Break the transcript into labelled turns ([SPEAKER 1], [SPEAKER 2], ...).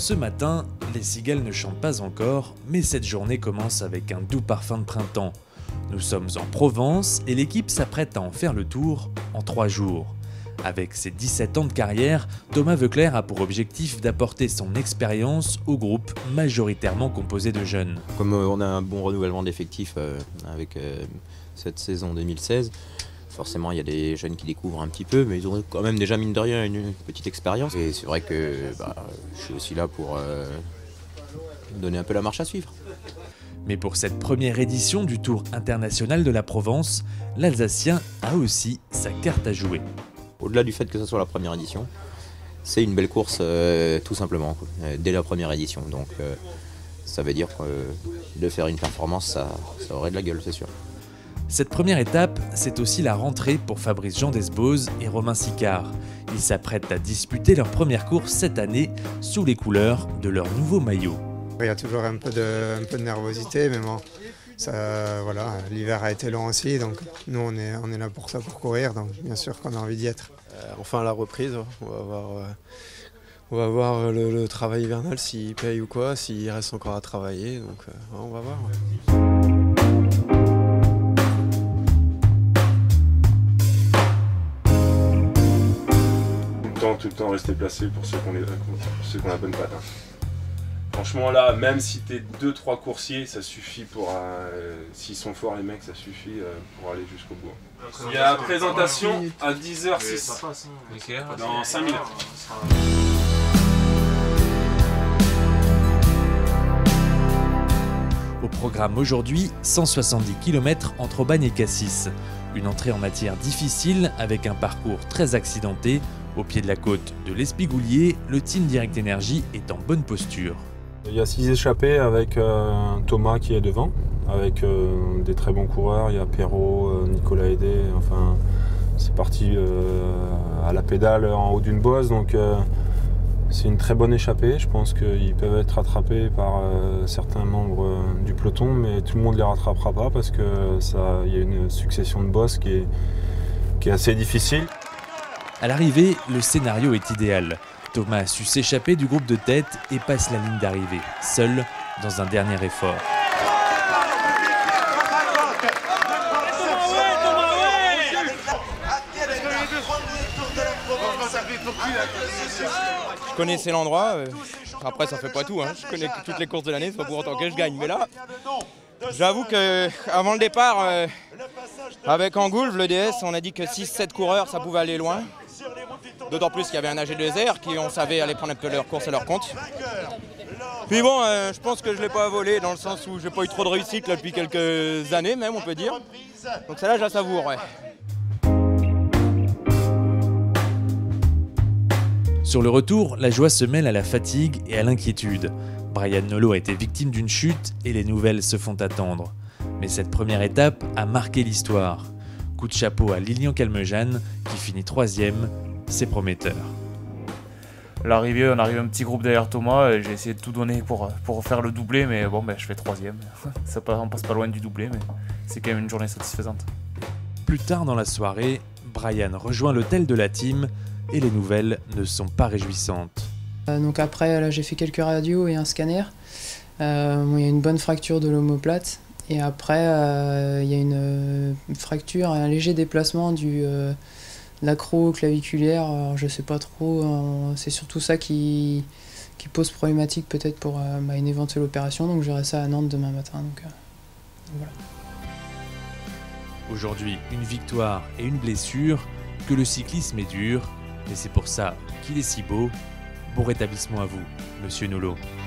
[SPEAKER 1] Ce matin, les cigales ne chantent pas encore, mais cette journée commence avec un doux parfum de printemps. Nous sommes en Provence et l'équipe s'apprête à en faire le tour en 3 jours. Avec ses 17 ans de carrière, Thomas Voeckler a pour objectif d'apporter son expérience au groupe majoritairement composé de jeunes.
[SPEAKER 2] Comme on a un bon renouvellement d'effectifs avec cette saison 2016, forcément il y a des jeunes qui découvrent un petit peu, mais ils ont quand même déjà mine de rien une petite expérience. Et c'est vrai que je suis aussi là pour donner un peu la marche à suivre.
[SPEAKER 1] Mais pour cette première édition du Tour international de la Provence, l'Alsacien a aussi sa carte à jouer.
[SPEAKER 2] Au-delà du fait que ce soit la première édition, c'est une belle course tout simplement, dès la première édition. Donc ça veut dire que de faire une performance, ça aurait de la gueule, c'est sûr.
[SPEAKER 1] Cette première étape, c'est aussi la rentrée pour Fabrice Jean Desbose et Romain Sicard. Ils s'apprêtent à disputer leur première course cette année sous les couleurs de leur nouveau maillot.
[SPEAKER 3] Il y a toujours un peu de nervosité, mais bon, voilà, l'hiver a été long aussi, donc nous on est là pour ça, pour courir, donc bien sûr qu'on a envie d'y être.
[SPEAKER 4] Enfin la reprise, on va voir le travail hivernal s'il paye ou quoi, s'il reste encore à travailler, donc on va voir.
[SPEAKER 5] Tout le temps rester placé pour ceux qui ont la bonne patte. Franchement là, même si t'es 2-3 coursiers, ça suffit pour... s'ils sont forts les mecs, ça suffit pour aller jusqu'au bout. Il y a présentation à 10h06, dans 5 minutes.
[SPEAKER 1] Au programme aujourd'hui, 170 km entre Aubagne et Cassis. Une entrée en matière difficile avec un parcours très accidenté. Au pied de la côte de l'Espigoulier, le team Direct Energy est en bonne posture.
[SPEAKER 6] Il y a 6 échappés avec Thomas qui est devant, avec des très bons coureurs. Il y a Perrault, Nicolas Hédé, enfin c'est parti à la pédale en haut d'une bosse, donc c'est une très bonne échappée. Je pense qu'ils peuvent être rattrapés par certains membres du peloton, mais tout le monde ne les rattrapera pas parce qu'il y a une succession de bosses qui est assez difficile.
[SPEAKER 1] À l'arrivée, le scénario est idéal. Thomas a su s'échapper du groupe de tête et passe la ligne d'arrivée, seul, dans un dernier effort.
[SPEAKER 7] Je connaissais l'endroit, après ça fait pas tout, hein. Je connais toutes les courses de l'année, c'est pas pour autant que je gagne. Mais là, j'avoue qu'avant le départ, avec Angoulve, le DS, on a dit que 6-7 coureurs, ça pouvait aller loin. D'autant plus qu'il y avait un AG2R qui, on savait, allait prendre un peu leur course à leur compte. Puis bon, je pense que je ne l'ai pas volé dans le sens où j'ai pas eu trop de réussite là, depuis quelques années même, on peut dire. Donc celle-là, je la savoure, ouais.
[SPEAKER 1] Sur le retour, la joie se mêle à la fatigue et à l'inquiétude. Brian Nolot a été victime d'une chute et les nouvelles se font attendre. Mais cette première étape a marqué l'histoire. Coup de chapeau à Lilian Calmejane qui finit 3e, c'est prometteur.
[SPEAKER 8] L'arrivée, on arrive un petit groupe derrière Thomas, j'ai essayé de tout donner pour faire le doublé, mais bon, je fais 3e. On passe pas loin du doublé, mais c'est quand même une journée satisfaisante.
[SPEAKER 1] Plus tard dans la soirée, Brian rejoint l'hôtel de la team et les nouvelles ne sont pas réjouissantes.
[SPEAKER 9] Donc après, là, j'ai fait quelques radios et un scanner. Il y a une bonne fracture de l'omoplate. Et après, il y a une fracture, un léger déplacement de l'acro-claviculaire. Alors, je sais pas trop, c'est surtout ça qui pose problématique peut-être pour une éventuelle opération. Donc j'aurai ça à Nantes demain matin. Donc voilà.
[SPEAKER 1] Aujourd'hui, une victoire et une blessure, que le cyclisme est dur, et c'est pour ça qu'il est si beau. Bon rétablissement à vous, Monsieur Nolot.